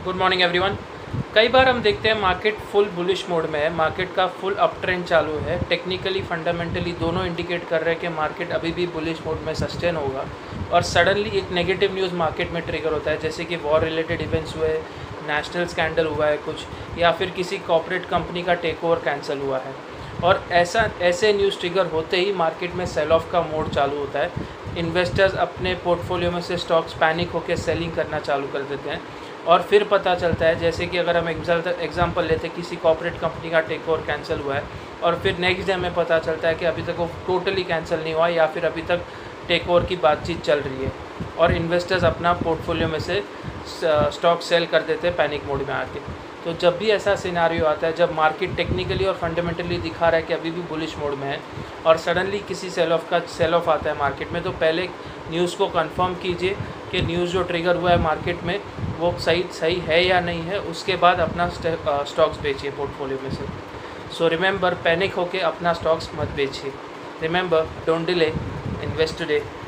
Good morning everyone. कई बार हम देखते हैं मार्केट फुल बुलिश मोड में है, मार्केट का फुल अप ट्रेंड चालू है, टेक्निकली फंडामेंटली दोनों इंडिकेट कर रहे हैं कि मार्केट अभी भी बुलिश मोड में सस्टेन होगा और सडनली एक नेगेटिव न्यूज़ मार्केट में ट्रिगर होता है, जैसे कि वॉर रिलेटेड इवेंट्स हुए, नेशनल स्कैंडल हुआ है कुछ, या फिर किसी कॉर्पोरेट कंपनी का टेक ओवर कैंसिल हुआ है और ऐसे न्यूज़ ट्रिगर होते ही मार्केट में सेल ऑफ का मोड चालू होता है। इन्वेस्टर्स अपने पोर्टफोलियो में से स्टॉक्स पैनिक होकर सेलिंग करना चालू कर देते हैं और फिर पता चलता है, जैसे कि अगर हम एग्जांपल लेते हैं, किसी कॉर्पोरेट कंपनी का टेक ओवर कैंसिल हुआ है और फिर नेक्स्ट डे में पता चलता है कि अभी तक वो टोटली कैंसिल नहीं हुआ या फिर अभी तक टेक ओवर की बातचीत चल रही है और इन्वेस्टर्स अपना पोर्टफोलियो में से स्टॉक सेल कर देते हैं पैनिक मोड में आके। तो जब भी ऐसा सिनारियो आता है, जब मार्केट टेक्निकली और फंडामेंटली दिखा रहा है कि अभी भी बुलिश मोड में है और सडनली किसी सेल ऑफ आता है मार्केट में, तो पहले न्यूज़ को कंफर्म कीजिए कि न्यूज़ जो ट्रिगर हुआ है मार्केट में वो सही है या नहीं है, उसके बाद अपना स्टॉक्स बेचिए पोर्टफोलियो में से। सो रिमेंबर, पैनिक होके अपना स्टॉक्स मत बेचिए। Remember, don't delay, invest today.